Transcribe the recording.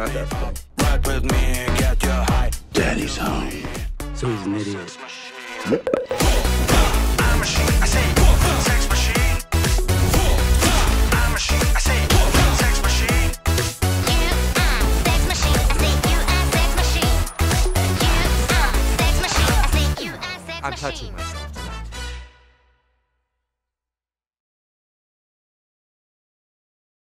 not that funny. Ride with me and get you high. Daddy's home. So he's an idiot. I'm a machine, I say, sex machine. I'm a machine, I say, sex machine. You are sex machine. I say you are sex machine. You are sex machine. I say you are sex machine. I'm touching myself.